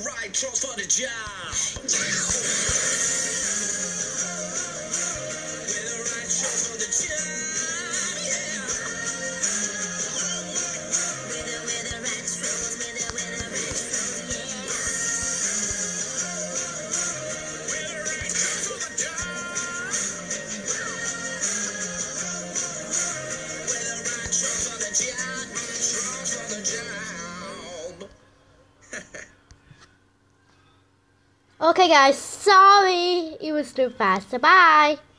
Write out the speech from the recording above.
the right tools for the job. With the right tools for the job. Yeah. With the right tools, with the right tools, yeah. With the right tools for the job. With the right tools for the job. Tools for the job. Okay guys, sorry, it was too fast. Bye.